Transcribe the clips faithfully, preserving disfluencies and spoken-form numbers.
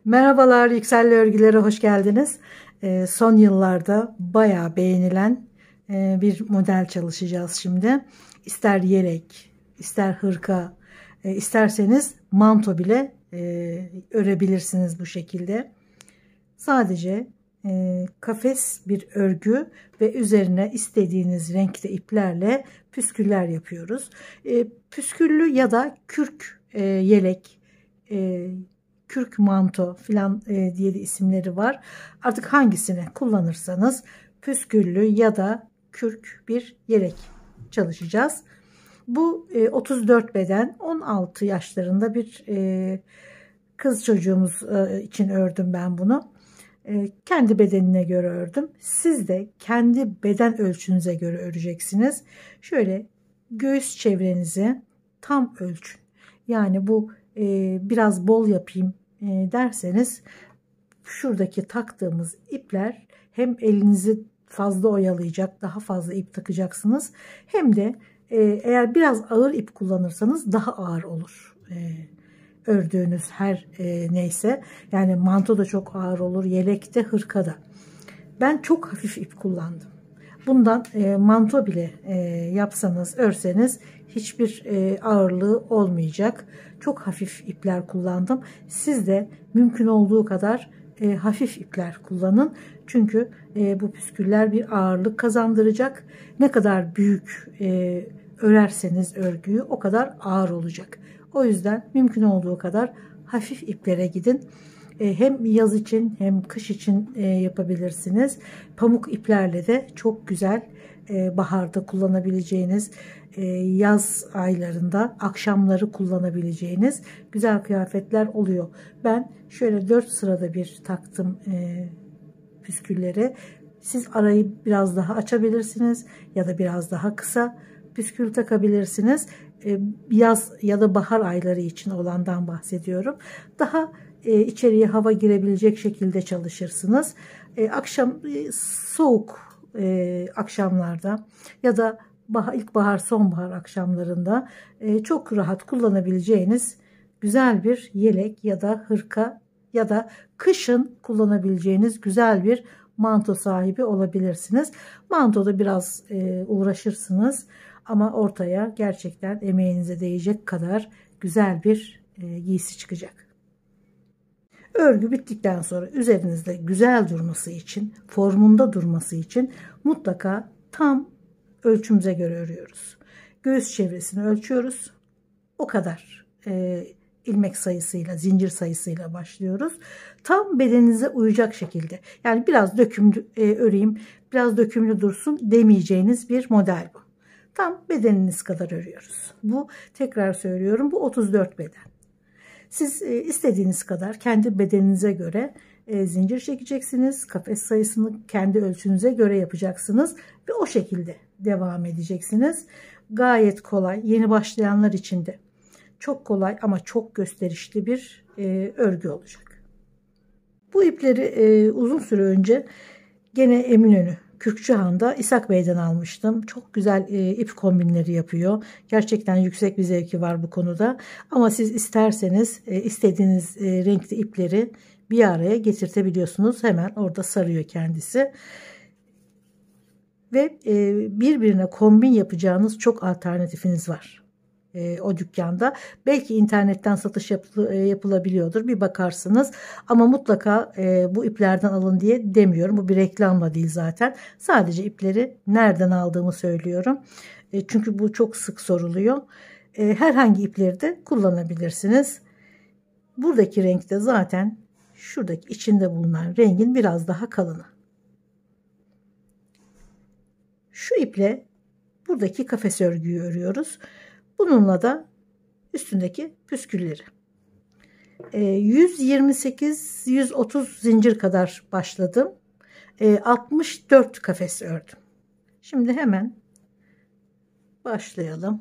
Merhabalar, Yüksel'le örgülere hoş geldiniz. Ee, son yıllarda bayağı beğenilen e, bir model çalışacağız şimdi. İster yelek, ister hırka, e, isterseniz manto bile e, örebilirsiniz bu şekilde. Sadece e, kafes bir örgü ve üzerine istediğiniz renkte iplerle püsküller yapıyoruz. E, püsküllü ya da kürk e, yelek, e, kürk manto filan e, diye de isimleri var. Artık hangisini kullanırsanız püsküllü ya da kürk bir yelek çalışacağız. Bu e, otuz dört beden, on altı yaşlarında bir e, kız çocuğumuz e, için ördüm ben bunu. E, kendi bedenine göre ördüm. Siz de kendi beden ölçünüze göre öreceksiniz. Şöyle göğüs çevrenizi tam ölçün. Yani bu e, biraz bol yapayım e, derseniz şuradaki taktığımız ipler hem elinizi fazla oyalayacak, daha fazla ip takacaksınız. Hem de e, eğer biraz ağır ip kullanırsanız daha ağır olur. E, ördüğünüz her e, neyse. Yani manto da çok ağır olur, yelekte, hırkada. Ben çok hafif ip kullandım. Bundan e, manto bile e, yapsanız, örseniz hiçbir e, ağırlığı olmayacak. Çok hafif ipler kullandım. Siz de mümkün olduğu kadar e, hafif ipler kullanın. Çünkü e, bu püsküller bir ağırlık kazandıracak. Ne kadar büyük e, örerseniz örgüyü o kadar ağır olacak. O yüzden mümkün olduğu kadar hafif iplere gidin. Hem yaz için hem kış için yapabilirsiniz. Pamuk iplerle de çok güzel baharda kullanabileceğiniz, yaz aylarında akşamları kullanabileceğiniz güzel kıyafetler oluyor. Ben şöyle dört sırada bir taktım püskülleri. Siz arayı biraz daha açabilirsiniz ya da biraz daha kısa püskül takabilirsiniz. Yaz ya da bahar ayları için olandan bahsediyorum. Daha e, içeriye hava girebilecek şekilde çalışırsınız. E, akşam e, soğuk e, akşamlarda ya da bahar, ilkbahar sonbahar akşamlarında e, çok rahat kullanabileceğiniz güzel bir yelek ya da hırka ya da kışın kullanabileceğiniz güzel bir manto sahibi olabilirsiniz. Mantoda biraz e, uğraşırsınız. Ama ortaya gerçekten emeğinize değecek kadar güzel bir e, giysi çıkacak. Örgü bittikten sonra üzerinizde güzel durması için, formunda durması için mutlaka tam ölçümüze göre örüyoruz. Göğüs çevresini ölçüyoruz. O kadar e, ilmek sayısıyla, zincir sayısıyla başlıyoruz. Tam bedeninize uyacak şekilde. Yani biraz dökümlü e, öreyim, biraz dökümlü dursun demeyeceğiniz bir model bu. Tam bedeniniz kadar örüyoruz. Bu, tekrar söylüyorum, bu otuz dört beden. Siz e, istediğiniz kadar kendi bedeninize göre e, zincir çekeceksiniz. Kafes sayısını kendi ölçünüze göre yapacaksınız ve o şekilde devam edeceksiniz. Gayet kolay, yeni başlayanlar için de çok kolay ama çok gösterişli bir e, örgü olacak. Bu ipleri e, uzun süre önce gene Eminönü Kürkçühan'da İshak Bey'den almıştım. Çok güzel e, ip kombinleri yapıyor. Gerçekten yüksek bir zevki var bu konuda. Ama siz isterseniz e, istediğiniz e, renkli ipleri bir araya getirtebiliyorsunuz. Hemen orada sarıyor kendisi. Ve e, birbirine kombin yapacağınız çok alternatifiniz var. E, o dükkanda. Belki internetten satış yapı, e, yapılabiliyordur. Bir bakarsınız. Ama mutlaka e, bu iplerden alın diye demiyorum. Bu bir reklamla değil zaten. Sadece ipleri nereden aldığımı söylüyorum. E, çünkü bu çok sık soruluyor. E, herhangi ipleri de kullanabilirsiniz. Buradaki renk de zaten şuradaki içinde bulunan rengin biraz daha kalını. Şu iple buradaki kafes örgüyü örüyoruz. Bununla da üstündeki püskülleri. yüz yirmi sekiz yüz otuz zincir kadar başladım. altmış dört kafes ördüm. Şimdi hemen başlayalım.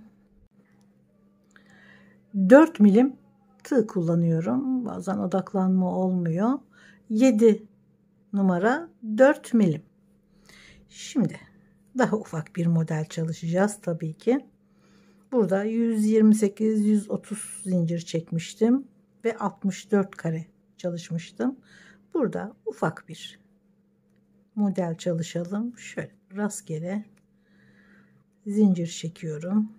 dört milim tığ kullanıyorum. Bazen odaklanma olmuyor. yedi numara dört milim. Şimdi daha ufak bir model çalışacağız tabii ki. Burada yüz yirmi sekiz yüz otuz zincir çekmiştim ve altmış dört kare çalışmıştım. Burada ufak bir model çalışalım. Şöyle rastgele zincir çekiyorum.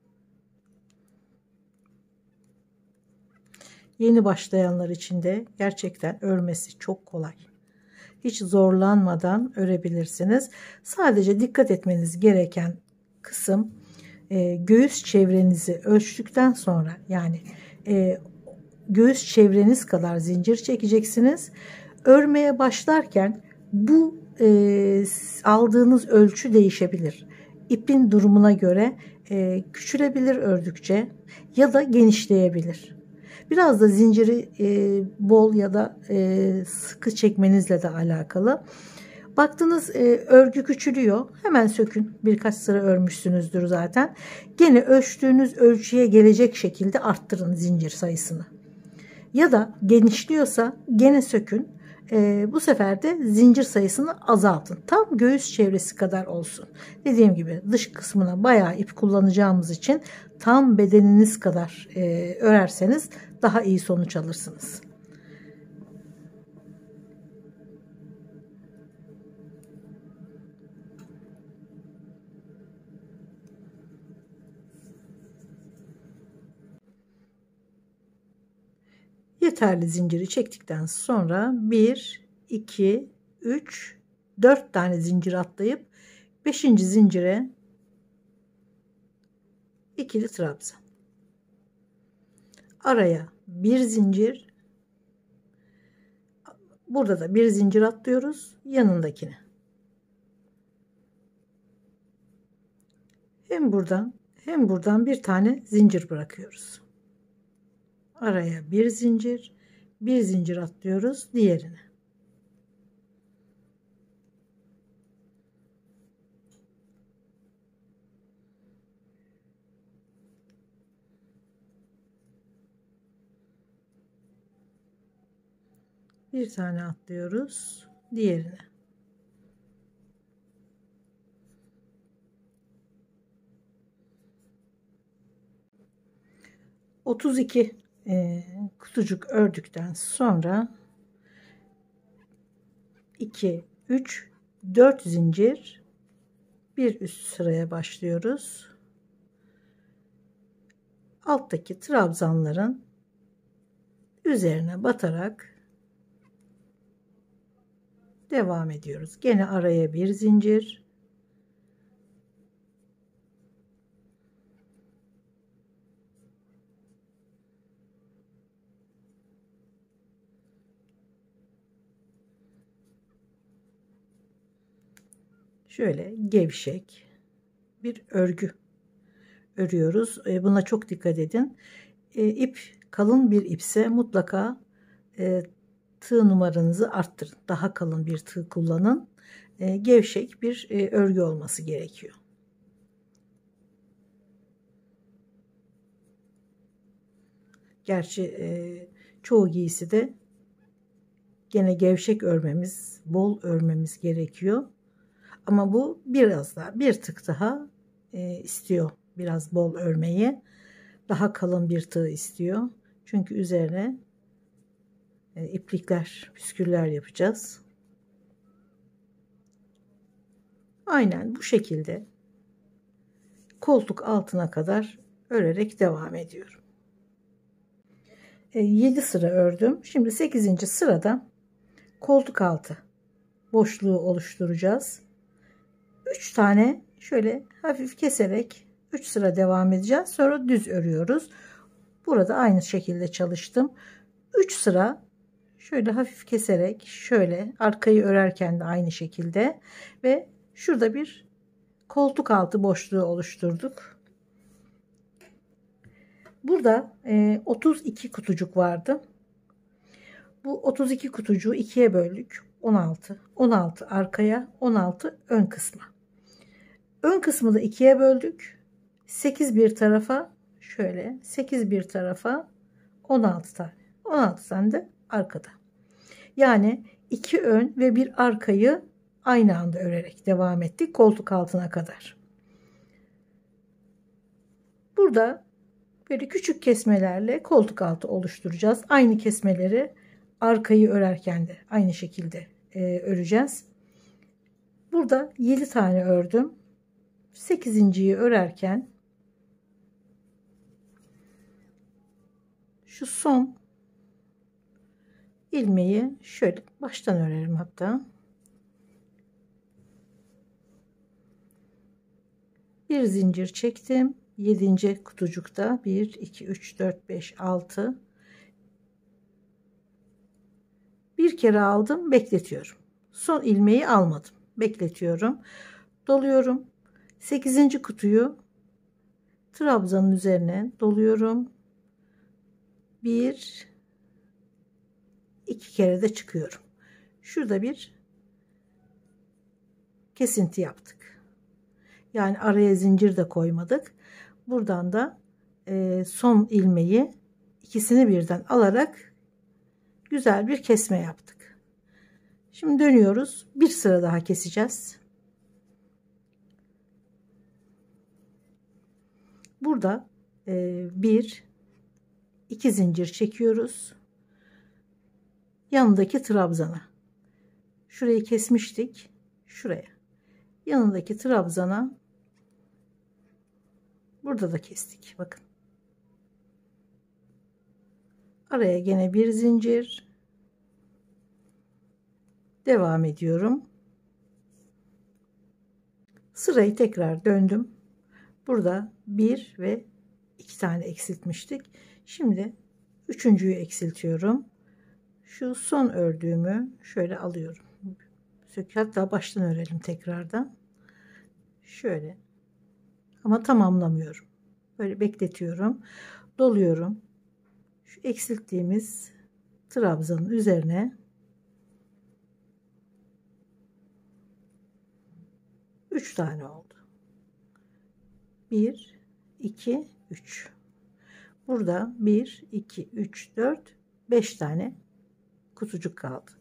Yeni başlayanlar için de gerçekten örmesi çok kolay. Hiç zorlanmadan örebilirsiniz. Sadece dikkat etmeniz gereken kısım e, göğüs çevrenizi ölçtükten sonra, yani e, göğüs çevreniz kadar zincir çekeceksiniz. Örmeye başlarken bu e, aldığınız ölçü değişebilir. İpin durumuna göre e, küçülebilir ördükçe ya da genişleyebilir. Biraz da zinciri e, bol ya da e, sıkı çekmenizle de alakalı. Baktınız e, örgü küçülüyor. Hemen sökün. Birkaç sıra örmüşsünüzdür zaten. Gene ölçtüğünüz ölçüye gelecek şekilde arttırın zincir sayısını. Ya da genişliyorsa gene sökün. E, bu sefer de zincir sayısını azaltın. Tam göğüs çevresi kadar olsun. Dediğim gibi dış kısmına bayağı ip kullanacağımız için tam bedeniniz kadar e, örerseniz daha iyi sonuç alırsınız. Yeterli zinciri çektikten sonra bir, iki, üç, dört tane zincir atlayıp beşinci zincire ikili trabzan. Araya bir zincir. Burada da bir zincir atlıyoruz yanındakine. Hem buradan hem buradan bir tane zincir bırakıyoruz. Araya bir zincir, bir zincir atlıyoruz diğerine. Bir tane atlıyoruz diğerine. otuz iki e, kutucuk ördükten sonra iki, üç, dört zincir, bir üst sıraya başlıyoruz. Alttaki trabzanların üzerine batarak devam ediyoruz. Gene araya bir zincir. Şöyle gevşek bir örgü örüyoruz. Buna çok dikkat edin. İp kalın bir ipse mutlaka tığ numaranızı arttırın. Daha kalın bir tığ kullanın. Gevşek bir örgü olması gerekiyor. Gerçi çoğu giysi de gene gevşek örmemiz, bol örmemiz gerekiyor. Ama bu biraz daha, bir tık daha e, istiyor. Biraz bol örmeyi. Daha kalın bir tığ istiyor. Çünkü üzerine e, iplikler, püsküller yapacağız. Aynen bu şekilde koltuk altına kadar örerek devam ediyorum. E, yedi sıra ördüm. Şimdi sekizinci sırada koltuk altı boşluğu oluşturacağız. üç tane şöyle hafif keserek üç sıra devam edeceğiz. Sonra düz örüyoruz. Burada aynı şekilde çalıştım. üç sıra şöyle hafif keserek şöyle arkayı örerken de aynı şekilde ve şurada bir koltuk altı boşluğu oluşturduk. Burada e, otuz iki kutucuk vardı. Bu otuz iki kutucuğu ikiye böldük. on altı. on altı arkaya, on altı ön kısma. Ön kısmı da ikiye böldük. sekiz bir tarafa, şöyle sekiz bir tarafa, on altı tane. on altı tane de arkada. Yani iki ön ve bir arkayı aynı anda örerek devam ettik koltuk altına kadar. Burada böyle küçük kesmelerle koltuk altı oluşturacağız. Aynı kesmeleri arkayı örerken de aynı şekilde e, öreceğiz. Burada yedi tane ördüm. sekizinciyi örerken şu son ilmeği şöyle baştan örerim hatta. Bir zincir çektim. yedinci kutucukta bir, iki, üç, dört, beş, altı. Bir kere aldım, bekletiyorum. Son ilmeği almadım. Bekletiyorum. Doluyorum. sekizinci kutuyu trabzanın üzerine doluyorum. Bir, iki kere de çıkıyorum. Şurada bir kesinti yaptık. Yani araya zincir de koymadık. Buradan da e, son ilmeği ikisini birden alarak güzel bir kesme yaptık. Şimdi dönüyoruz. Bir sıra daha keseceğiz. Burada e, bir, iki zincir çekiyoruz. Yanındaki trabzana. Şurayı kesmiştik. Şuraya. Yanındaki trabzana burada da kestik. Bakın. Araya gene bir zincir. Devam ediyorum. Sırayı tekrar döndüm. Burada bir ve iki tane eksiltmiştik. Şimdi üçüncüyü eksiltiyorum. Şu son ördüğümü şöyle alıyorum. Hatta baştan örelim tekrardan. Şöyle. Ama tamamlamıyorum. Böyle bekletiyorum. Doluyorum. Şu eksilttiğimiz trabzanın üzerine üç tane oldu. bir, iki, üç. Burada bir, iki, üç, dört, beş tane kutucuk kaldı.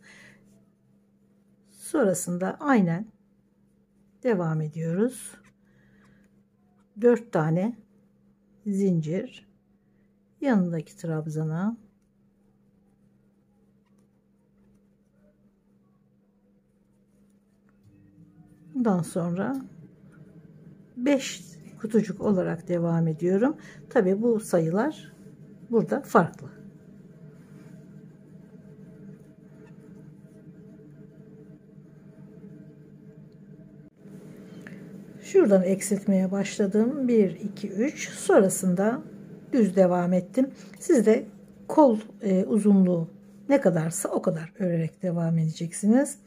Sonrasında aynen devam ediyoruz. dört tane zincir yanındaki trabzana bundan sonra beş kutucuk olarak devam ediyorum. Tabi bu sayılar burada farklı. Şuradan eksiltmeye başladım. bir, iki, üç. Sonrasında düz devam ettim. Siz de kol e, uzunluğu ne kadarsa o kadar örerek devam edeceksiniz.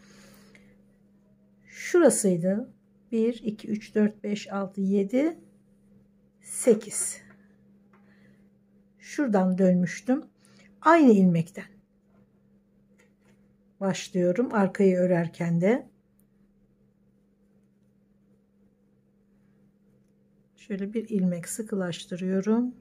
Şurasıydı. bir, iki, üç, dört, beş, altı, yedi, sekiz. Şuradan dönmüştüm. Aynı ilmekten başlıyorum. Arkayı örerken de şöyle bir ilmek sıkılaştırıyorum.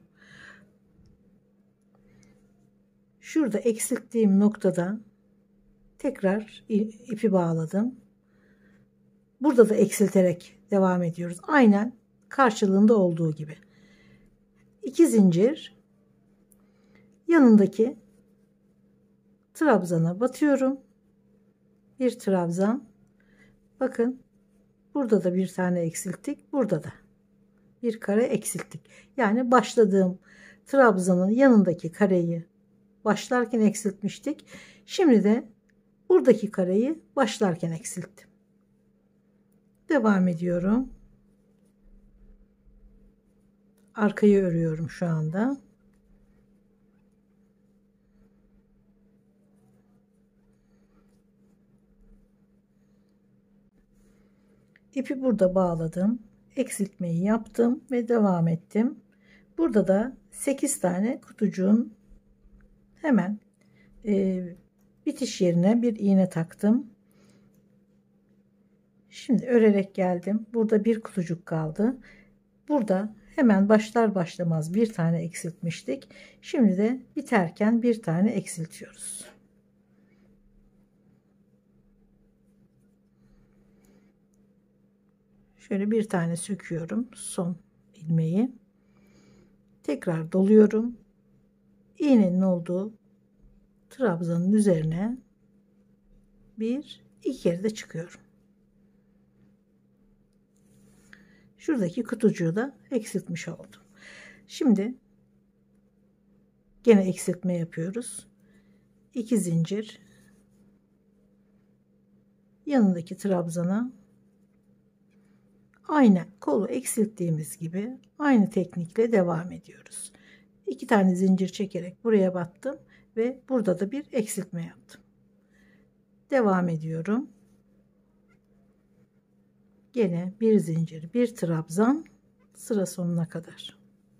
Şurada eksilttiğim noktada tekrar ipi bağladım. Burada da eksilterek devam ediyoruz. Aynen karşılığında olduğu gibi. iki zincir yanındaki trabzana batıyorum. Bir trabzan. Bakın burada da bir tane eksilttik. Burada da bir kare eksilttik. Yani başladığım trabzanın yanındaki kareyi başlarken eksiltmiştik. Şimdi de buradaki kareyi başlarken eksilttim. Devam ediyorum. Arkayı örüyorum şu anda. İpi burada bağladım. Eksiltmeyi yaptım ve devam ettim. Burada da sekiz tane kutucuğun hemen e, bitiş yerine bir iğne taktım. Şimdi örerek geldim. Burada bir kutucuk kaldı. Burada hemen başlar başlamaz bir tane eksiltmiştik. Şimdi de biterken bir tane eksiltiyoruz. Şöyle bir tane söküyorum son ilmeği. Tekrar doluyorum. İğnenin olduğu trabzanın üzerine bir iki kere de çıkıyorum. Şuradaki kutucuğu da eksiltmiş oldum. Şimdi gene eksiltme yapıyoruz. iki zincir, yanındaki trabzana aynı kolu eksilttiğimiz gibi aynı teknikle devam ediyoruz. iki tane zincir çekerek buraya battım ve burada da bir eksiltme yaptım. Devam ediyorum. Gene bir zincir, bir trabzan, sıra sonuna kadar.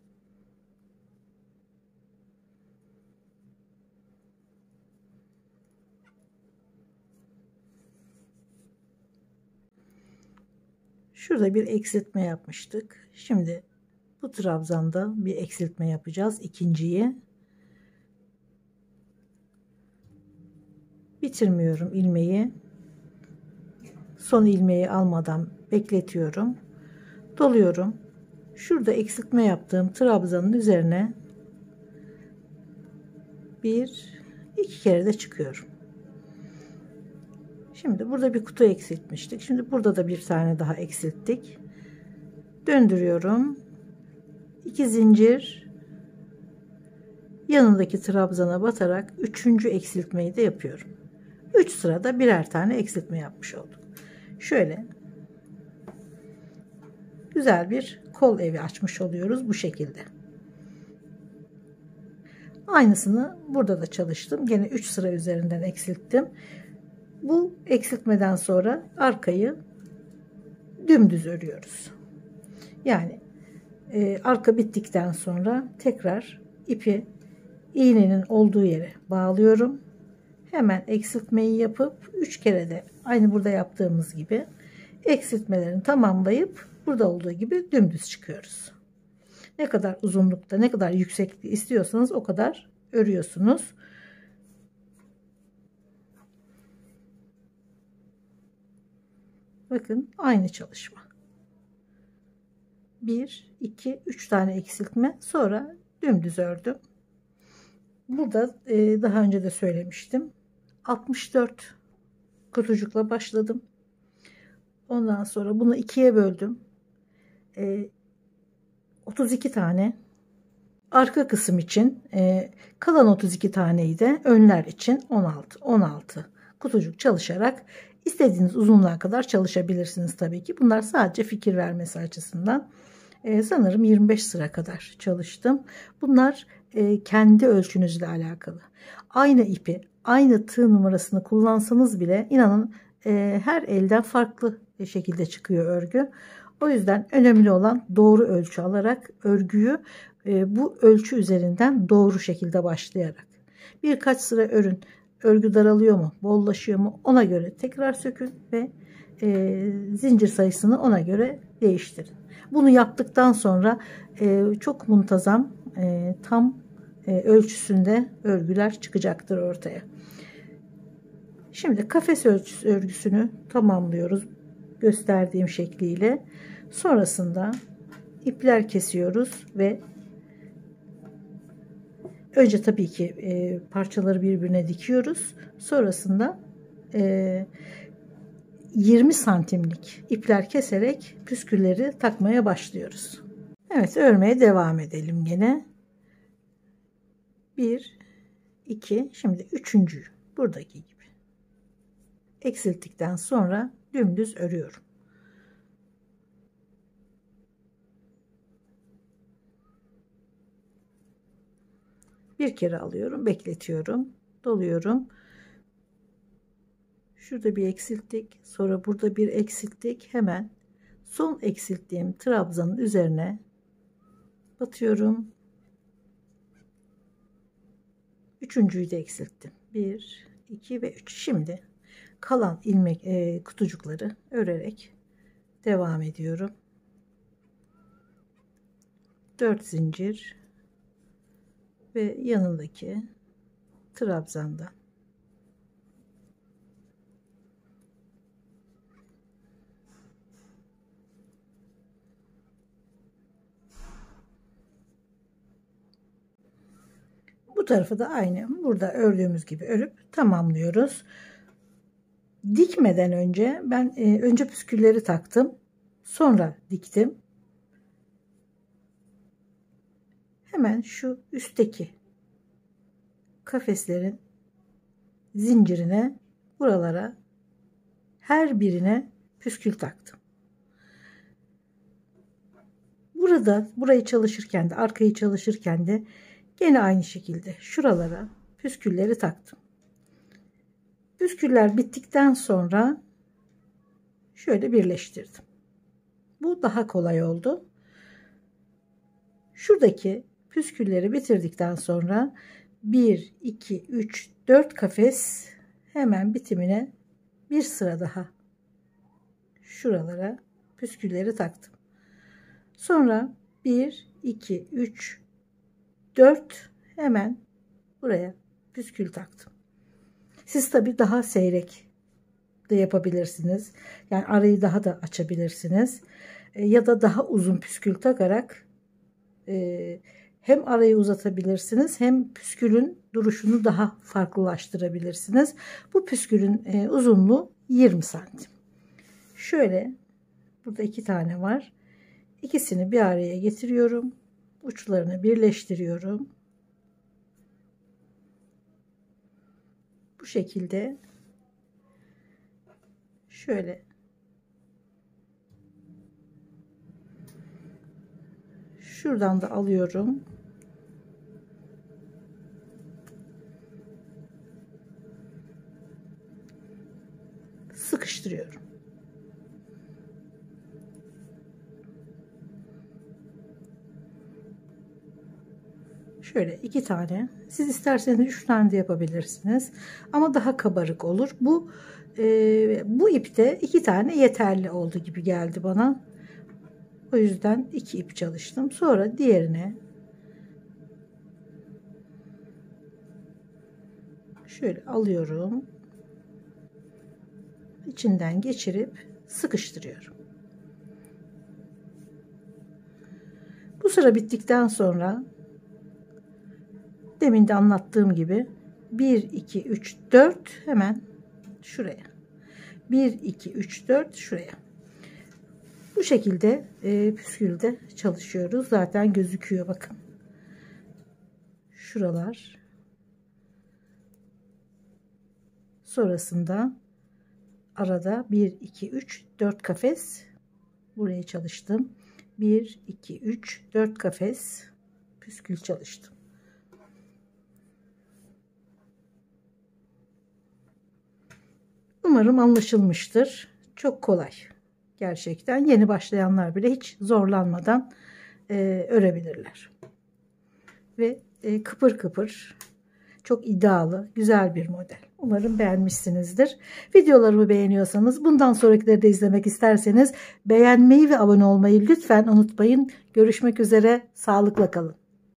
Şurada bir eksiltme yapmıştık. Şimdi bu trabzanda bir eksiltme yapacağız. İkinciyi bitirmiyorum ilmeği. Son ilmeği almadan bekletiyorum. Doluyorum. Şurada eksiltme yaptığım trabzanın üzerine bir iki kere de çıkıyorum. Şimdi burada bir kutu eksiltmiştik. Şimdi burada da bir tane daha eksilttik. Döndürüyorum. iki zincir, yanındaki trabzana batarak üçüncü eksiltmeyi de yapıyorum. üç sırada birer tane eksiltme yapmış olduk. Şöyle güzel bir kol evi açmış oluyoruz bu şekilde. Aynısını burada da çalıştım. Gene üç sıra üzerinden eksilttim. Bu eksiltmeden sonra arkayı dümdüz örüyoruz. Yani e, arka bittikten sonra tekrar ipi iğnenin olduğu yere bağlıyorum. Hemen eksiltmeyi yapıp üç kere de aynı burada yaptığımız gibi eksiltmelerini tamamlayıp burada olduğu gibi dümdüz çıkıyoruz. Ne kadar uzunlukta, ne kadar yükseklikte istiyorsanız o kadar örüyorsunuz. Bakın aynı çalışma. bir, iki, üç tane eksiltme, sonra dümdüz ördüm. Burada e, daha önce de söylemiştim. altmış dört kutucukla başladım. Ondan sonra bunu ikiye böldüm. E, otuz iki tane arka kısım için, e, kalan otuz iki taneyi de önler için on altı on altı kutucuk çalışarak istediğiniz uzunluğa kadar çalışabilirsiniz tabii ki. Bunlar sadece fikir vermesi açısından. Ee, sanırım yirmi beş sıra kadar çalıştım. Bunlar e, kendi ölçünüzle alakalı. Aynı ipi, aynı tığ numarasını kullansanız bile inanın e, her elden farklı şekilde çıkıyor örgü. O yüzden önemli olan doğru ölçü alarak örgüyü e, bu ölçü üzerinden doğru şekilde başlayarak. Birkaç sıra örün. Örgü daralıyor mu, bollaşıyor mu, ona göre tekrar sökün ve e, zincir sayısını ona göre değiştirin. Bunu yaptıktan sonra e, çok muntazam, e, tam e, ölçüsünde örgüler çıkacaktır ortaya. Şimdi kafes ölçüsü örgüsünü tamamlıyoruz gösterdiğim şekliyle. Sonrasında ipler kesiyoruz ve önce tabii ki e, parçaları birbirine dikiyoruz. Sonrasında e, yirmi santimlik ipler keserek püskülleri takmaya başlıyoruz. Evet, örmeye devam edelim gene. bir, iki, şimdi üçüncüyü buradaki gibi eksilttikten sonra dümdüz örüyorum. Bir kere alıyorum, bekletiyorum, doluyorum. Şurada bir eksilttik, sonra burada bir eksilttik. Hemen son eksilttiğim trabzanın üzerine batıyorum. Üçüncüyü de eksilttim. bir, iki ve üç. Şimdi kalan ilmek e, kutucukları örerek devam ediyorum. dört zincir ve yanındaki trabzandan Bu tarafı da aynı burada ördüğümüz gibi örüp tamamlıyoruz. Dikmeden önce ben e, önce püskülleri taktım. Sonra diktim. Hemen şu üstteki kafeslerin zincirine, buralara, her birine püskül taktım. Burada burayı çalışırken de, arkayı çalışırken de gene aynı şekilde şuralara püskülleri taktım. Püsküller bittikten sonra şöyle birleştirdim. Bu daha kolay oldu. Şuradaki püskülleri bitirdikten sonra bir, iki, üç, dört kafes hemen bitimine bir sıra daha şuralara püskülleri taktım. Sonra bir, iki, üç, dört hemen buraya püskül taktım. Siz tabi daha seyrek de yapabilirsiniz. Yani arayı daha da açabilirsiniz. E, ya da daha uzun püskül takarak e, hem arayı uzatabilirsiniz hem püskülün duruşunu daha farklılaştırabilirsiniz. Bu püskülün e, uzunluğu yirmi santim. Şöyle burada iki tane var. İkisini bir araya getiriyorum. Uçlarını birleştiriyorum. Bu şekilde şöyle şuradan da alıyorum. Sıkıştırıyorum. Şöyle iki tane. Siz isterseniz üç tane de yapabilirsiniz. Ama daha kabarık olur. Bu e, bu ipte iki tane yeterli oldu gibi geldi bana. O yüzden iki ip çalıştım. Sonra diğerine şöyle alıyorum. İçinden geçirip sıkıştırıyorum. Bu sıra bittikten sonra demin de anlattığım gibi bir, iki, üç, dört hemen şuraya. bir, iki, üç, dört şuraya. Bu şekilde e, püskülde çalışıyoruz. Zaten gözüküyor bakın. Şuralar. Sonrasında arada bir, iki, üç, dört kafes buraya çalıştım. bir, iki, üç, dört kafes püskül çalıştım. Umarım anlaşılmıştır. Çok kolay. Gerçekten yeni başlayanlar bile hiç zorlanmadan e, örebilirler. Ve e, kıpır kıpır, çok iddialı, güzel bir model. Umarım beğenmişsinizdir. Videolarımı beğeniyorsanız, bundan sonrakileri de izlemek isterseniz beğenmeyi ve abone olmayı lütfen unutmayın. Görüşmek üzere, sağlıkla kalın.